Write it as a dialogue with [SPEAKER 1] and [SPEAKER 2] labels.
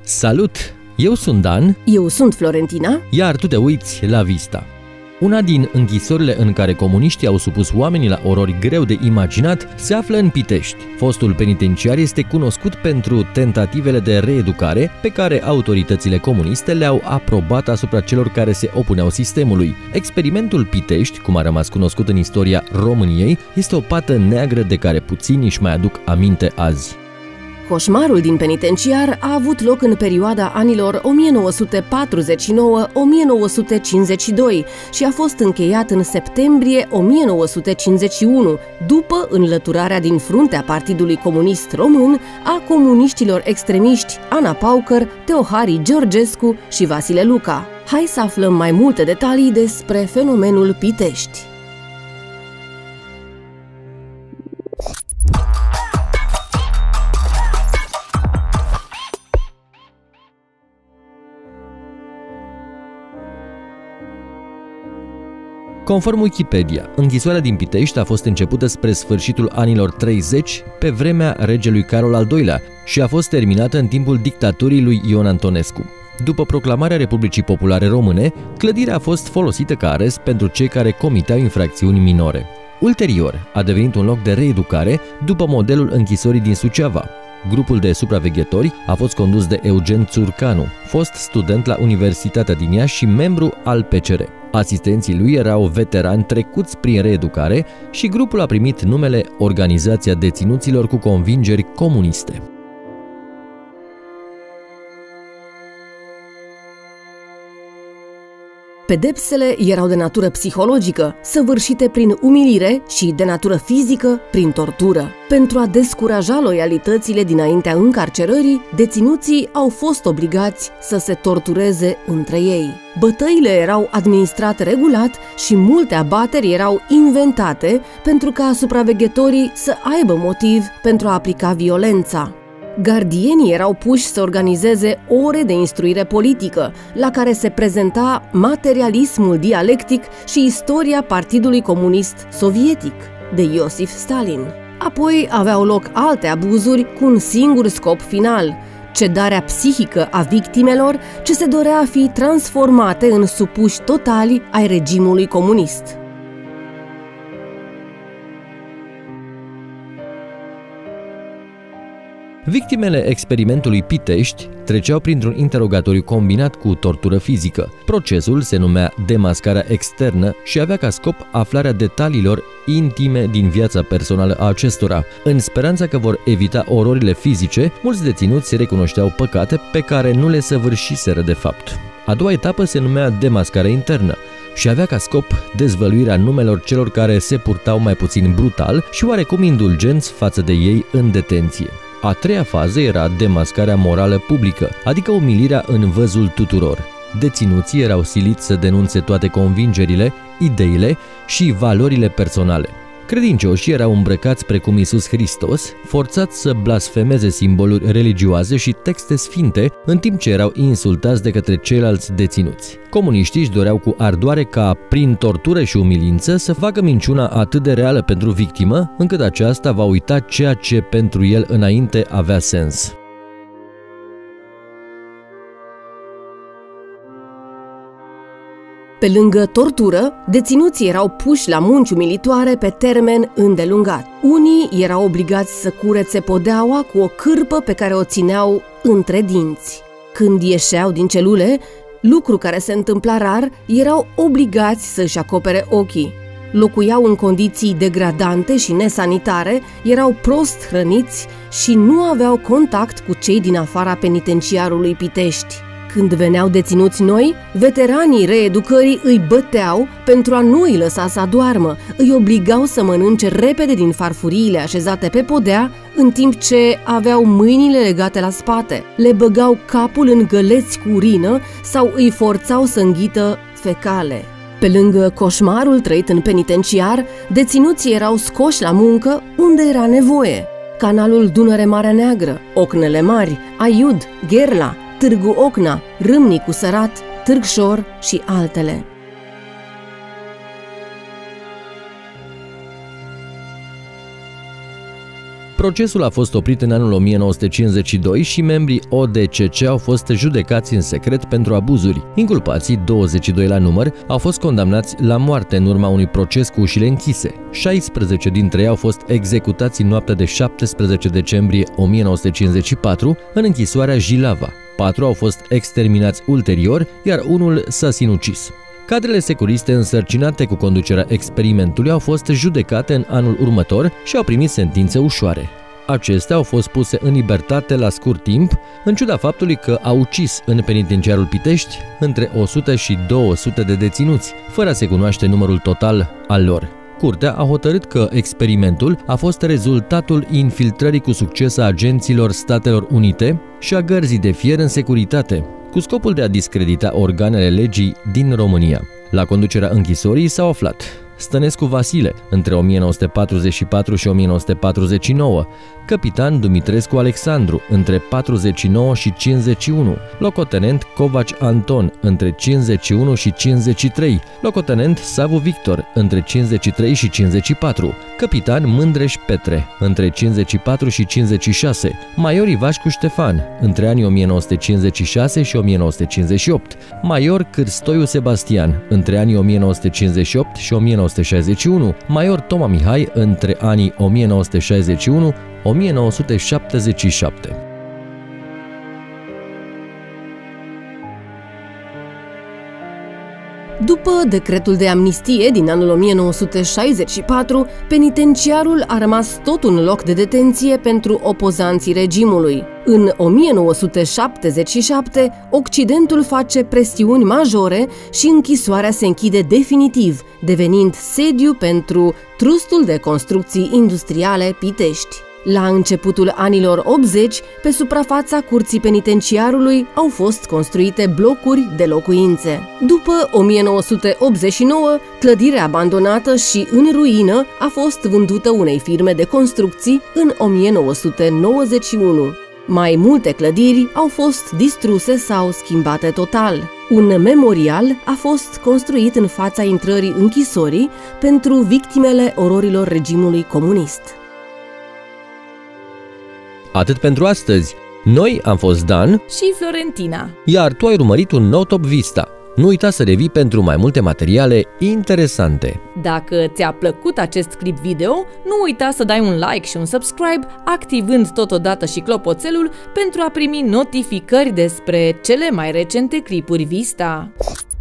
[SPEAKER 1] Salut! Eu sunt Dan.
[SPEAKER 2] Eu sunt Florentina.
[SPEAKER 1] Iar tu te uiți la Vista. Una din închisorile în care comuniștii au supus oamenii la orori greu de imaginat se află în Pitești. Fostul penitenciar este cunoscut pentru tentativele de reeducare pe care autoritățile comuniste le-au aprobat asupra celor care se opuneau sistemului. Experimentul Pitești, cum a rămas cunoscut în istoria României, este o pată neagră de care puțini își mai aduc aminte azi.
[SPEAKER 2] Coșmarul din penitenciar a avut loc în perioada anilor 1949-1952 și a fost încheiat în septembrie 1951, după înlăturarea din fruntea Partidului Comunist Român a comuniștilor extremiști Ana Paucăr, Teohari Georgescu și Vasile Luca. Hai să aflăm mai multe detalii despre fenomenul Pitești.
[SPEAKER 1] Conform Wikipedia, închisoarea din Pitești a fost începută spre sfârșitul anilor 30, pe vremea regelui Carol al II-lea, și a fost terminată în timpul dictaturii lui Ion Antonescu. După proclamarea Republicii Populare Române, clădirea a fost folosită ca arest pentru cei care comiteau infracțiuni minore. Ulterior, a devenit un loc de reeducare după modelul închisorii din Suceava. Grupul de supraveghetori a fost condus de Eugen Țurcanu, fost student la Universitatea din Iași și membru al PCR. Asistenții lui erau veterani trecuți prin reeducare și grupul a primit numele Organizația Deținuților cu Convingeri Comuniste.
[SPEAKER 2] Pedepsele erau de natură psihologică, săvârșite prin umilire, și de natură fizică, prin tortură. Pentru a descuraja loialitățile dinaintea încarcerării, deținuții au fost obligați să se tortureze între ei. Bătăile erau administrate regulat și multe abateri erau inventate pentru ca supraveghetorii să aibă motiv pentru a aplica violența. Gardienii erau puși să organizeze ore de instruire politică, la care se prezenta materialismul dialectic și istoria Partidului Comunist Sovietic, de Iosif Stalin. Apoi aveau loc alte abuzuri cu un singur scop final: cedarea psihică a victimelor ce se dorea a fi transformate în supuși totali ai regimului comunist.
[SPEAKER 1] Victimele experimentului Pitești treceau printr-un interogatoriu combinat cu tortură fizică. Procesul se numea demascarea externă și avea ca scop aflarea detaliilor intime din viața personală a acestora. În speranța că vor evita ororile fizice, mulți deținuți recunoșteau păcate pe care nu le săvârșiseră de fapt. A doua etapă se numea demascarea internă și avea ca scop dezvăluirea numelor celor care se purtau mai puțin brutal și oarecum indulgenți față de ei în detenție. A treia fază era demascarea morală publică, adică umilirea în văzul tuturor. Deținuții erau siliți să denunțe toate convingerile, ideile și valorile personale. Credincioșii erau îmbrăcați precum Iisus Hristos, forțați să blasfemeze simboluri religioase și texte sfinte, în timp ce erau insultați de către ceilalți deținuți. Comuniștii își doreau cu ardoare ca, prin tortură și umilință, să facă minciuna atât de reală pentru victimă, încât aceasta va uita ceea ce pentru el înainte avea sens.
[SPEAKER 2] Pe lângă tortură, deținuții erau puși la munci umilitoare pe termen îndelungat. Unii erau obligați să curețe podeaua cu o cârpă pe care o țineau între dinți. Când ieșeau din celule, lucru care se întâmpla rar, erau obligați să-și acopere ochii. Locuiau în condiții degradante și nesanitare, erau prost hrăniți și nu aveau contact cu cei din afara penitenciarului Pitești. Când veneau deținuți noi, veteranii reeducării îi băteau pentru a nu îi lăsa să adoarmă, îi obligau să mănânce repede din farfuriile așezate pe podea, în timp ce aveau mâinile legate la spate, le băgau capul în găleți cu urină sau îi forțau să înghită fecale. Pe lângă coșmarul trăit în penitenciar, deținuții erau scoși la muncă unde era nevoie. Canalul Dunăre-Marea Neagră, Ocnele Mari, Aiud, Gherla, Târgu Ocna, Râmnicu Sărat, Târgșor și altele.
[SPEAKER 1] Procesul a fost oprit în anul 1952 și membrii ODCC au fost judecați în secret pentru abuzuri. Inculpații, 22 la număr, au fost condamnați la moarte în urma unui proces cu ușile închise. 16 dintre ei au fost executați în noaptea de 17 decembrie 1954 în închisoarea Jilava. 4 au fost exterminați ulterior, iar unul s-a sinucis. Cadrele securiste însărcinate cu conducerea experimentului au fost judecate în anul următor și au primit sentințe ușoare. Acestea au fost puse în libertate la scurt timp, în ciuda faptului că au ucis în penitenciarul Pitești între 100 și 200 de deținuți, fără a se cunoaște numărul total al lor. Curtea a hotărât că experimentul a fost rezultatul infiltrării cu succes a agenților Statelor Unite și a gărzii de fier în securitate, cu scopul de a discredita organele legii din România. La conducerea închisorii s-au aflat Stănescu Vasile, între 1944 și 1949, capitan Dumitrescu Alexandru, între 49 și 51, locotenent Covaci Anton, între 51 și 53, locotenent Savu Victor, între 53 și 54, capitan Mândreș Petre, între 54 și 56, major Ivașcu Ștefan, între anii 1956 și 1958, major Cârstoiu Sebastian, între anii 1958 și 1961, major Toma Mihai, între anii 1961-1977.
[SPEAKER 2] După decretul de amnistie din anul 1964, penitenciarul a rămas tot un loc de detenție pentru opozanții regimului. În 1977, Occidentul face presiuni majore și închisoarea se închide definitiv, devenind sediu pentru Trustul de Construcții Industriale Pitești. La începutul anilor 80, pe suprafața curții penitenciarului au fost construite blocuri de locuințe. După 1989, clădirea abandonată și în ruină a fost vândută unei firme de construcții în 1991. Mai multe clădiri au fost distruse sau schimbate total. Un memorial a fost construit în fața intrării închisorii pentru victimele ororilor regimului comunist.
[SPEAKER 1] Atât pentru astăzi. Noi am fost Dan
[SPEAKER 2] și Florentina.
[SPEAKER 1] Iar tu ai urmărit un nou Top Vista. Nu uita să revii pentru mai multe materiale interesante.
[SPEAKER 2] Dacă ți-a plăcut acest clip video, nu uita să dai un like și un subscribe, activând totodată și clopoțelul pentru a primi notificări despre cele mai recente clipuri Vista.